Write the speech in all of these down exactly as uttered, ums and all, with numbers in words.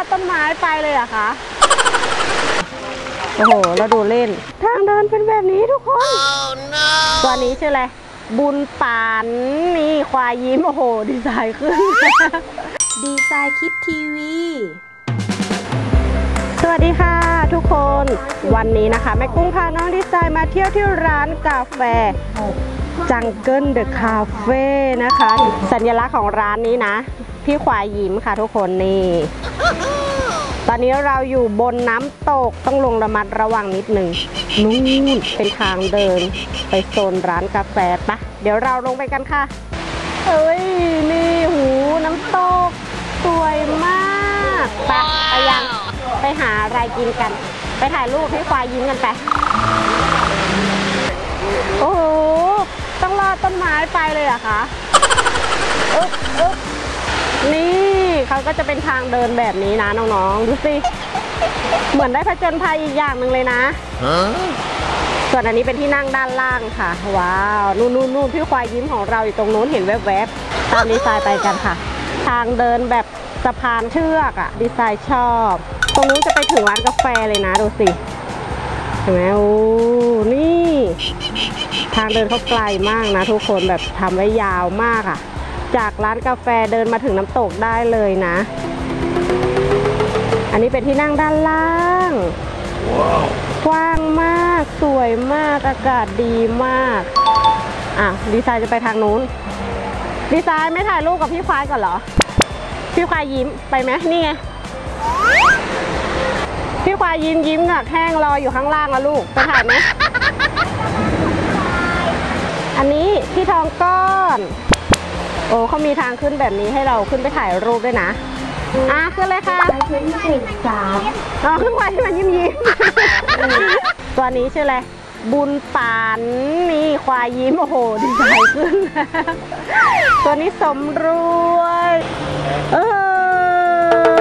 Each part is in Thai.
ดต้นไม้ไปเลยอะคะโอ้โหเราดูเล่นทางเดินเป็นแบบนี้ทุกคน oh, no. ตัวนี้ชื่ออะไรบุญปานนี่ควายยิ้มโอ้โหดีไซน์ขึ้น ดีไซน์คิดทีวีสวัสดีค่ะทุกคนวันนี้นะคะแม่กุ้งพาน้องดีไซน์มาเที่ยวที่ร้านกาแฟจังเกิลเดอะคาเฟ่นะคะสัญลักษณ์ของร้านนี้นะพี่ควายยิ้มค่ะทุกคนนี่ตอนนี้เราอยู่บนน้ำตกต้องลงระมัดระวังนิดหนึ่งนู่นเป็นทางเดินไปโซนร้านกาแฟปะเดี๋ยวเราลงไปกันค่ะเอ้ยนี่หูน้ำตกสวยมากไปไปยังไปหาอะไรกินกันไปถ่ายรูปให้ควายยิ้มกันไปโอ้โหต้องลอดต้นไม้ไปเลยเหรอคะอึ๊บอึ๊บนี่เขาก็จะเป็นทางเดินแบบนี้นะน้องๆดูสิเหมือนได้ผจญภัยอีกอย่างหนึ่งเลยนะส่วนอันนี้เป็นที่นั่งด้านล่างค่ะว้าวนู่นนู่นนู่นพี่ควายยิ้มของเราอยู่ตรงนู้นเห็นแวบๆตามดีไซน์ไปกันค่ะทางเดินแบบสะพานเชือกอะดีไซน์ชอบตรงนู้นจะไปถึงร้านกาแฟเลยนะดูสิเห็นไหมโอ้นี่ทางเดินเขาไกลมากนะทุกคนแบบทำไว้ยาวมากอะจากร้านกาแฟเดินมาถึงน้ำตกได้เลยนะอันนี้เป็นที่นั่งด้านล่าง wow. กว้างมากสวยมากอากาศดีมากอ่ะดีไซน์จะไปทางนู้นดีไซน์ไม่ถ่ายรูปกับพี่ควายก่อนเหรอพี่ควายยิ้มไปไหมนี่ไงพี่ควายยิ้มยิ้มกับแห้งรออยู่ข้างล่างแล้วลูกไปถ่ายไหม อันนี้ที่ทองก้อนโอ้เขามีทางขึ้นแบบนี้ให้เราขึ้นไปถ่ายรูปด้วยนะอ่ะขึ้นเลยค่ะขึ้นสิบสามอ๋อขึ้นไปที่มันยิ้มยิ้ม ตัวนี้ชื่ออะไรบุญปานนี่ควายยิ้มโอ้โหดีใจขึ้น ตัวนี้สมรวยเออ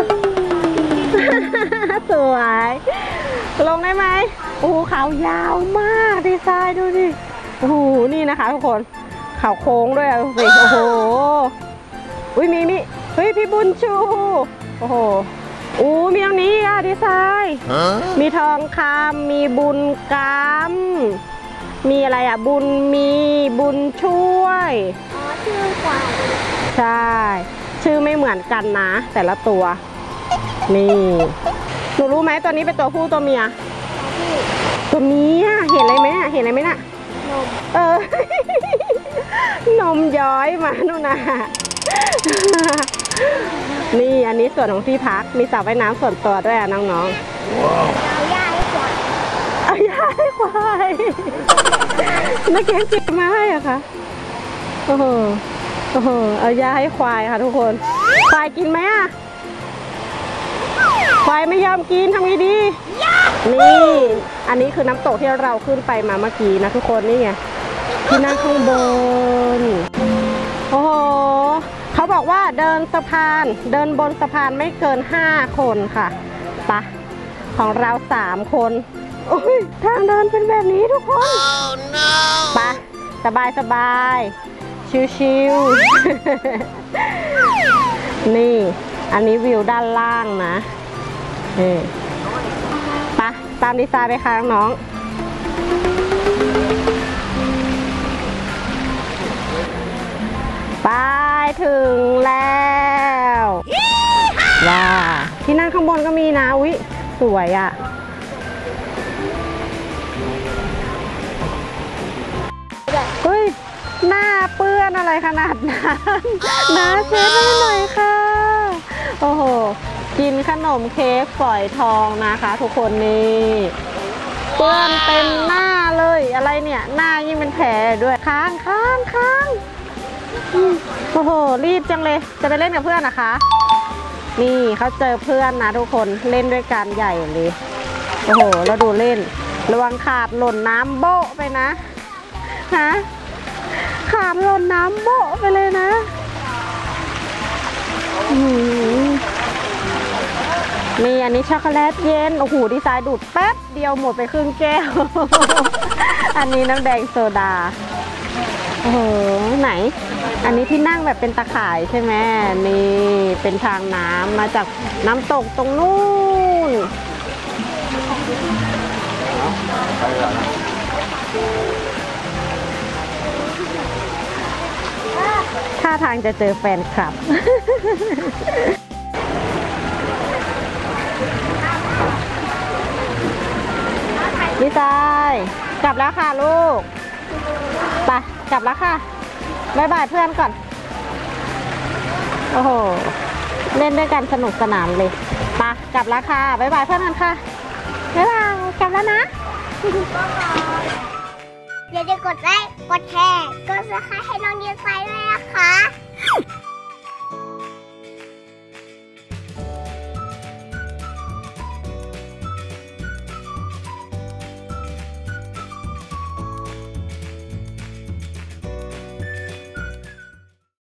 สวยลงได้ไหมโอ้เขายาวมากดีไซน์ดูดิโอ้โหนี่นะคะทุกคนเขาโค้งด้วยดูสิโอ้โหอุ้ยมีมีเฮ้ยพี่บุญชูโอ้โหอู้มีตรงนี้อ่ะดีไซน์มีทองคำมีบุญกรรมมีอะไรอ่ะบุญมีบุญช่วยอ๋อชื่อกว่าใช่ชื่อไม่เหมือนกันนะแต่ละตัวนี่หนูรู้ไหมตัวนี้เป็นตัวผู้ตัวเมียตัวเมียเห็นอะไรไหมเห็นอะไรไหมน่ะนมเออนมย้อยมาโน่นนะนี่อันนี้ส่วนของที่พักมีสระว่ายน้ำส่วนตัวด้วยอ่ะน้องๆเอาหญ้าให้ควายเอาหญ้าให้ควายนักเก็ตเก็บมาให้อ่ะค่ะโอ้โหโอ้โหเอาหญ้าให้ควายค่ะทุกคนควายกินไหมอ่ะควายไม่ยอมกินทำไงดีนี่อันนี้คือน้ำตกที่เราขึ้นไปมาเมื่อกี้นะทุกคนนี่ไงที่นั่งข้างบนโอ้โหเขาบอกว่าเดินสะพานเดินบนสะพานไม่เกินห้าคนค่ะปะของเราสามคนโอ้ยทางเดินเป็นแบบนี้ทุกคน oh, no. ปะสบายสบายชิวๆ นี่อันนี้วิวด้านล่างนะนี่ปะตามดีไซน์ไปค่ะน้องไปถึงแล้วว้าที่นั่งข้างบนก็มีนะอุ๊ยสวยอ่ะเฮ้ยหน้าเปื้อนอะไรขนาดนั้นน้าเช็ดให้หน่อยค่ะโอ้โหกินขนมเค้กฝอยทองนะคะทุกคนนี่เปื้อนเต็มหน้าเลยอะไรเนี่ยหน้ายิ่งเป็นแผลด้วยค้างค้างค้างโอ้โหรีบจังเลยจะไปเล่นกับเพื่อนนะคะนี่เขาเจอเพื่อนนะทุกคนเล่นด้วยกันใหญ่เลยโอ้โหเราดูเล่นระวังขาดหล่นน้ำโบ๊ะไปนะฮะขาดหล่นน้ำโบ๊ะไปเลยนะนี่อันนี้ช็อกโกแลตเย็นโอ้โหดีไซน์ดูดแป๊บเดียวหมดไปครึ่งแก้ว อันนี้น้ำแดงโซดาโอ้โหไหน อันนี้ที่นั่งแบบเป็นตะข่ายใช่ไหมนี่เป็นทางน้ำมาจากน้ำตกตรงนู้นท่าทางจะเจอแฟนคลับ ดีไซน์กลับแล้วค่ะลูกไปกลับแล้วค่ะบ๊ายบายเพื่อนก่อนโอ้โหเล่นด้วยกันสนุกสนานเลยไปกลับแล้วค่ะบ๊ายบายเพื่อนกันค่ะบ๊ายบายกลับแล้วนะอย่าลืมกดไลค์กดแชร์กดซับสไครบ์ให้น้องเดียไซด์ด้วยนะคะ